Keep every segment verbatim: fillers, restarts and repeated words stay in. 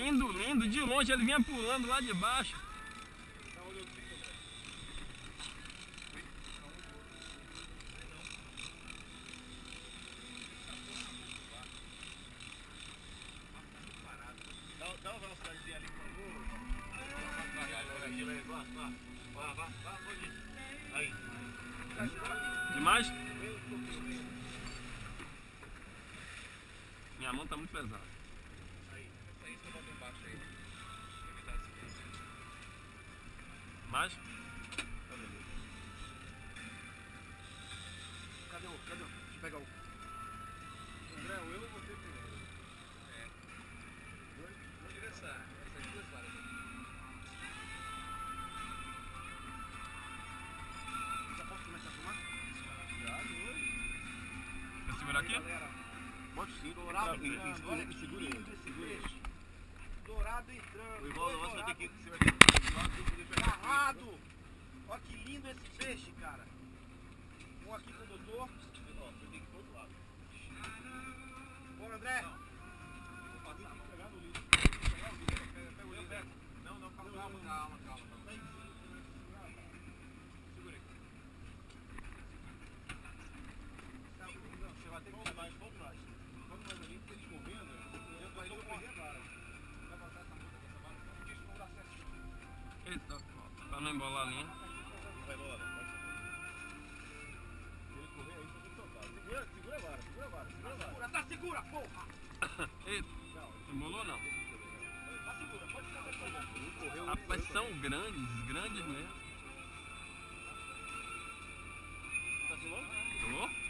lindo, lindo. De longe ele vinha pulando lá de baixo. Dá uma velocidadezinha ali, por favor. Vá, vá, vá, pode ir. Aí. Demais? Minha mão tá muito pesada. Aí, é isso que eu boto embaixo aí. Mais? Cadê o? Cadê o? Deixa eu pegar o. André, eu ou você primeiro? É. Vou tirar essa, essas duas varas aqui. Já posso começar a filmar? Já, dois. Quer segurar aqui? Pode sim, dourado entrando. Olha que segura ele. Segura ele. Dourado entrando. O Ivaldo, você vai ter que. Você vai ter que. Agarrado! Olha que lindo esse peixe, cara. Um aqui com o doutor. Ó, você tem que ir pro outro lado. Bora, André. Não. Vou passar a mão. Pegar no lixo. Pegar o lixo. Pega o lixo. Não, não, calma, calma, calma, calma. Segura aí. Não, você vai ter que chamar eles por trás. Quando nós ali, eles movendo, eu tô indo correr agora. Vai botar essa moça com essa vara, porque isso não dá certo. Eita, pra não embolar a linha. Vai embolar, não, pode ser. Se ele correr aí, só tem que soltar. Segura, segura a vara, segura a vara, segura a vara. Segura, tá segura, porra! Eita, embolou não? Tá segura, pode ficar mais. Rapaz, são grandes, grandes mesmo. Tá filmando? Tô?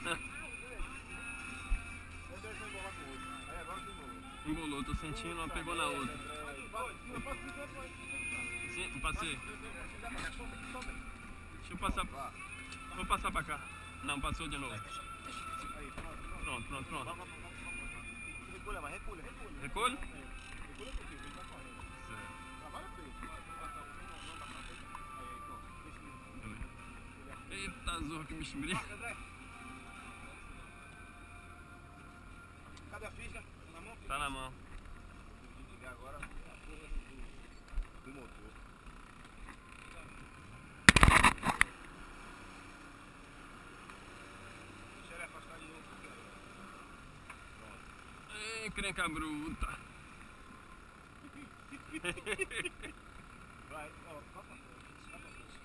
Embolou, tô sentindo, uma pegou na outra. Sim, passei. Deixa eu passar. Vou passar pra cá. Não, passou de novo. Pronto, pronto, pronto. Recolha, mas recolha, recolha. Recolhe? Recolha um pouquinho, ele vai correndo. Certo. Trabalha feito. Eita, zorro, que bicho brilha. Cadê a ficha? Na mão? Tá na mão. Vou desligar agora a porra do, do motor. Deixa ele afastar de novo um pouquinho. Pronto. Ei, crenca bruta. Vai, ó, vai pra frente. Vai pra frente.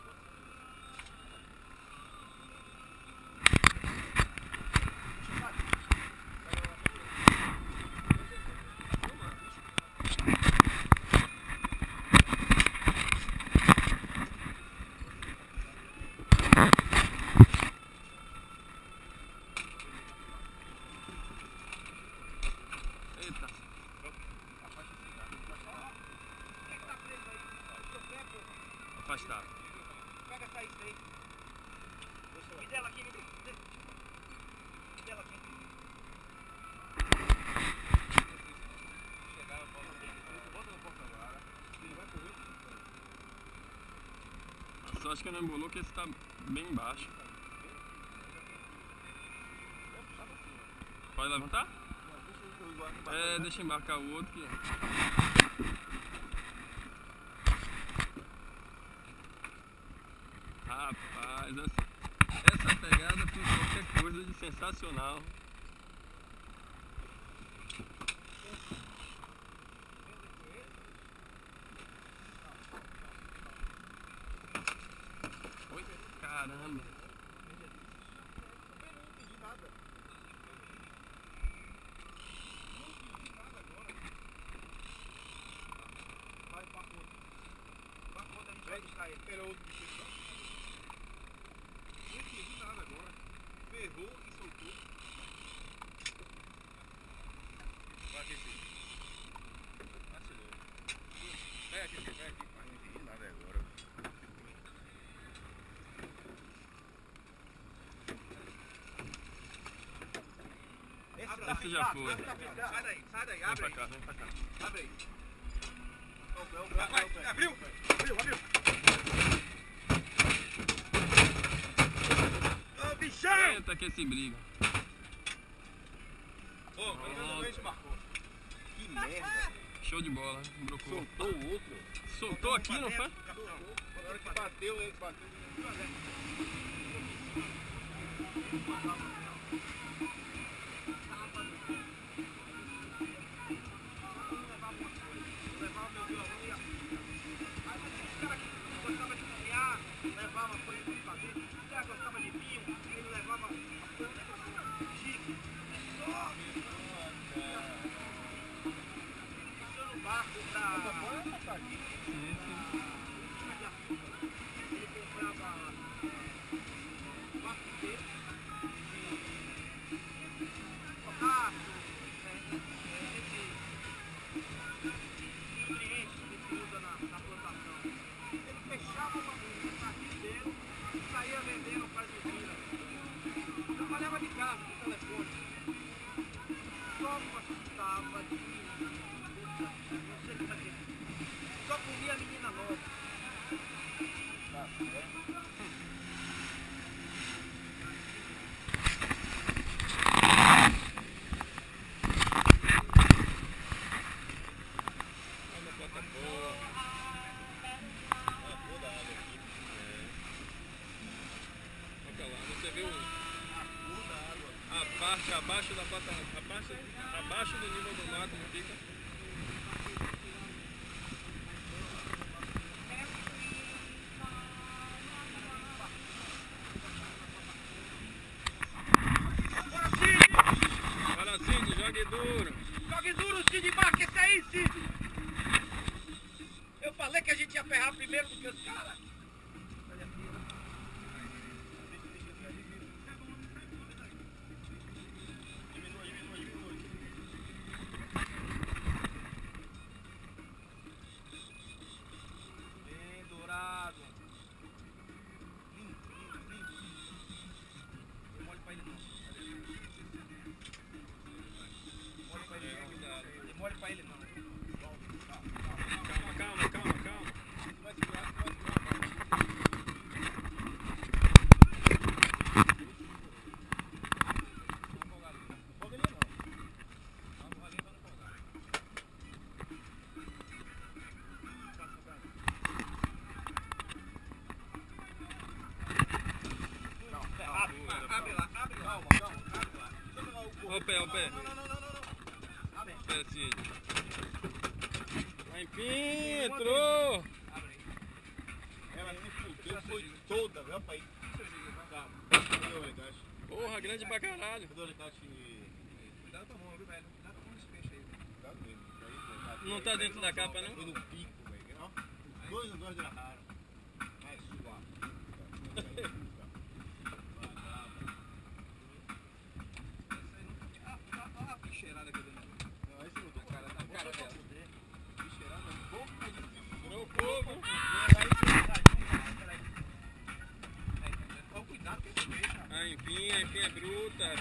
Eita. Afastar. Pega essa isca aí. E dela aqui, e dela aqui. Chegar a bola dele. Bota no porta-vara. Ele vai correr. Só acho que não embolou que esse tá bem embaixo. Pode levantar? É, deixa eu embarcar o outro que... Rapaz, essa, essa pegada foi qualquer coisa de sensacional. Oi, caramba. Vai distrair. Pera outro bicho aqui, não? Não entendi nada agora. Ferrou e soltou. Vai aquecer. Vacilou. Vai aquecer, vai aqui. Mas não entendi nada agora. Esse já foi. Sai daí, sai daí, Vem abre pra aí. cá, vem pra cá. Abre aí. Vai, abriu! Abriu, abriu! Ô, bichão! Eita, que esse briga. Ô, ainda não marcou. Que merda! Show de bola. Brocou. Soltou o outro. Soltou aqui, não foi? Na hora que bateu, ele bateu. Levava coisa de fazer, o cara gostava de vinho, ele levava chique, só no barco pra... Sim, sim. Ele comprava barco dele de contato, esse nutriente que se usa na, na plantação. Ele fechava uma barquinha dele e saía vendendo para as vizinhas. Trabalhava de casa, com telefone. Só gostava de... Não sei pra quê. Só comia menina nova. Olha a plataforma. Toda a água aqui. Olha lá, você vê o, Toda a água. a parte abaixo da plataforma, abaixo, abaixo do nível do mato, não fica? Vai lá, Cid, jogue duro. Jogue duro, Cid Marques, aí, Cid! Eu falei que a gente ia ferrar primeiro do que os caras. Bem dourado. Lindo, lindo, lindo. Não mole pra ele não. Mole pra ele não. Demore pra ele não. Calma, calma, calma, calma. Vai segurar, vai segurar. Foga ali não. Abre lá, abre lá. Calma, calma, abre lá. Chega lá o corpo. Olha o pé, olha o pé. Não, não, não, não, não, não. Abre. Pé, Cid. Vai, empinha, entrou. Ela se fudeu, foi toda, viu, pai? Calma. Cadê o alicate? Porra, grande pra caralho. Cadê o alicate? Cuidado com a mão, viu, velho? Cuidado com esse peixe aí. Cuidado mesmo. Isso aí, Não tá dentro da capa, não? Foi no pico, velho. Ó, dois andores de raro. Mais suave. Olha a picheirada que eu dei. Não, esse não tô cara, tá cara dela. Cheirando um pouco, mas Tirou o fogo. Olha o cuidado que esse peixe, rapaz. A empinha, a empinha é bruta.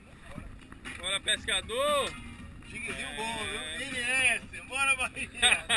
Bora, pescador. Jiguezinho bom, viu? N S, bora Bahia!